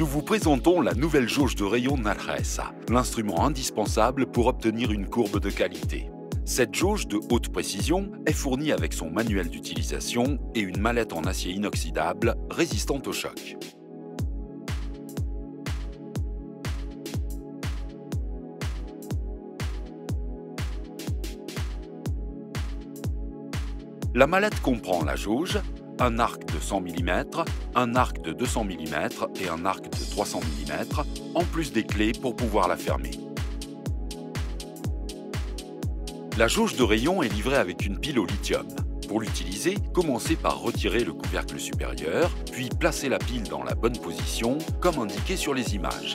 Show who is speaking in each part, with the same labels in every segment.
Speaker 1: Nous vous présentons la nouvelle jauge de rayon Nalresa, l'instrument indispensable pour obtenir une courbe de qualité. Cette jauge de haute précision est fournie avec son manuel d'utilisation et une mallette en acier inoxydable résistante au choc. La mallette comprend la jauge, un arc de 100 mm, un arc de 200 mm et un arc de 300 mm, en plus des clés pour pouvoir la fermer. La jauge de rayon est livrée avec une pile au lithium. Pour l'utiliser, commencez par retirer le couvercle supérieur, puis placez la pile dans la bonne position, comme indiqué sur les images.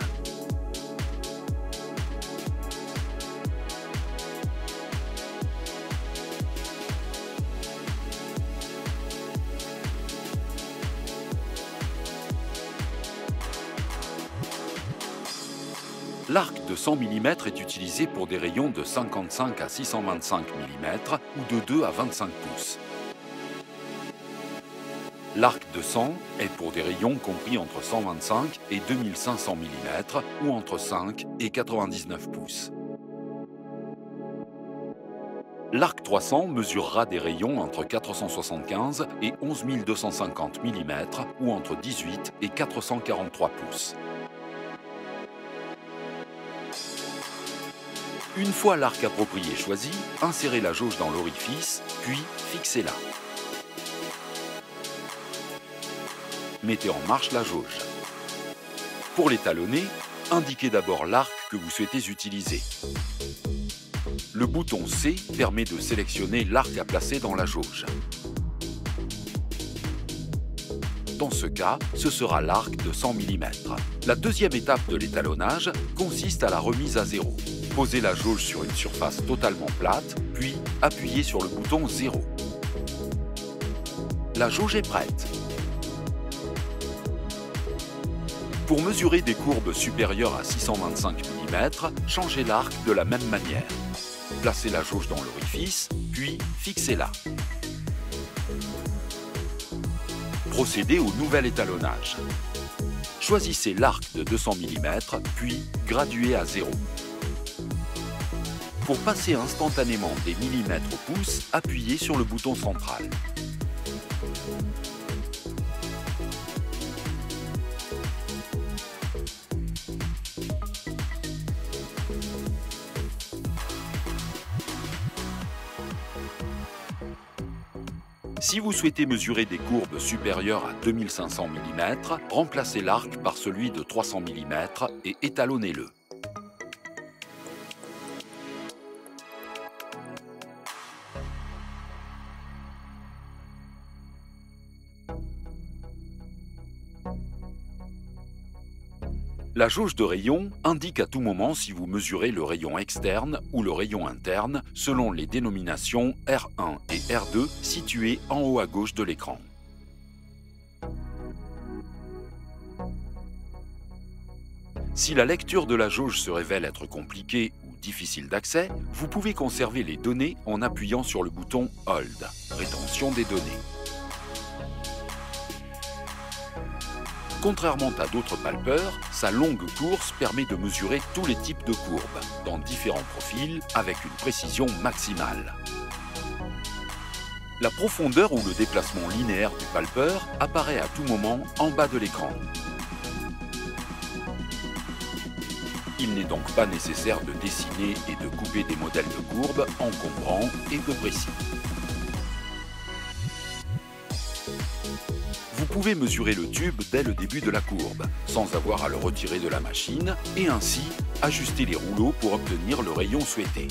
Speaker 1: L'arc de 100 mm est utilisé pour des rayons de 55 à 625 mm ou de 2 à 25 pouces. L'arc de 100 est pour des rayons compris entre 125 et 2500 mm ou entre 5 et 99 pouces. L'arc 300 mesurera des rayons entre 475 et 11 250 mm ou entre 18 et 443 pouces. Une fois l'arc approprié choisi, insérez la jauge dans l'orifice, puis fixez-la. Mettez en marche la jauge. Pour l'étalonner, indiquez d'abord l'arc que vous souhaitez utiliser. Le bouton C permet de sélectionner l'arc à placer dans la jauge. Dans ce cas, ce sera l'arc de 100 mm. La deuxième étape de l'étalonnage consiste à la remise à zéro. Posez la jauge sur une surface totalement plate, puis appuyez sur le bouton 0. La jauge est prête. Pour mesurer des courbes supérieures à 625 mm, changez l'arc de la même manière. Placez la jauge dans l'orifice, puis fixez-la. Procédez au nouvel étalonnage. Choisissez l'arc de 200 mm, puis graduez à 0. Pour passer instantanément des millimètres au pouce, appuyez sur le bouton central. Si vous souhaitez mesurer des courbes supérieures à 2500 mm, remplacez l'arc par celui de 300 mm et étalonnez-le. La jauge de rayon indique à tout moment si vous mesurez le rayon externe ou le rayon interne selon les dénominations R1 et R2 situées en haut à gauche de l'écran. Si la lecture de la jauge se révèle être compliquée ou difficile d'accès, vous pouvez conserver les données en appuyant sur le bouton Hold, rétention des données. Contrairement à d'autres palpeurs, sa longue course permet de mesurer tous les types de courbes, dans différents profils, avec une précision maximale. La profondeur ou le déplacement linéaire du palpeur apparaît à tout moment en bas de l'écran. Il n'est donc pas nécessaire de dessiner et de couper des modèles de courbes encombrants et peu précis. Vous pouvez mesurer le tube dès le début de la courbe, sans avoir à le retirer de la machine, et ainsi ajuster les rouleaux pour obtenir le rayon souhaité.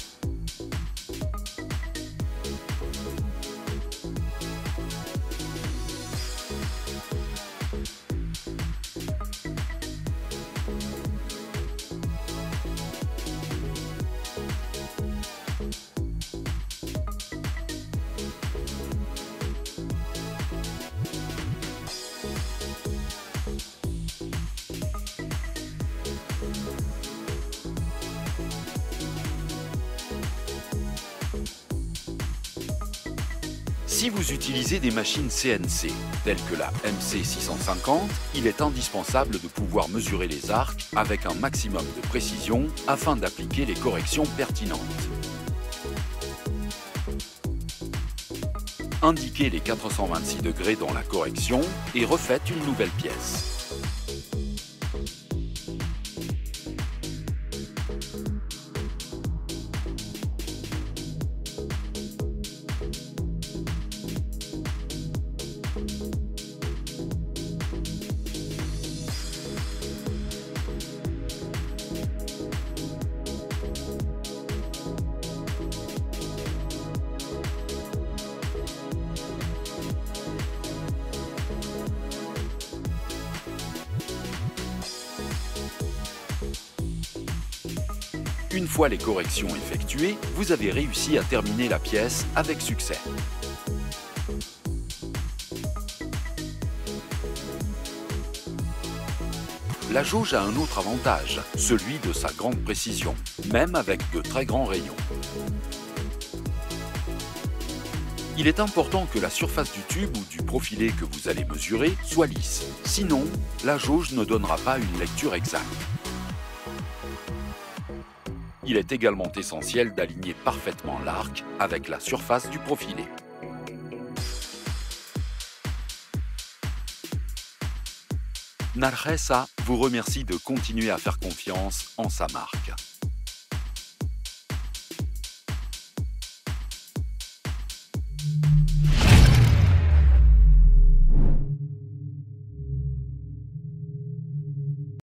Speaker 1: Si vous utilisez des machines CNC, telles que la MC650, il est indispensable de pouvoir mesurer les arcs avec un maximum de précision afin d'appliquer les corrections pertinentes. Indiquez les 426 degrés dans la correction et refaites une nouvelle pièce. Une fois les corrections effectuées, vous avez réussi à terminer la pièce avec succès. La jauge a un autre avantage, celui de sa grande précision, même avec de très grands rayons. Il est important que la surface du tube ou du profilé que vous allez mesurer soit lisse, sinon la jauge ne donnera pas une lecture exacte. Il est également essentiel d'aligner parfaitement l'arc avec la surface du profilé. Nargesa vous remercie de continuer à faire confiance en sa marque.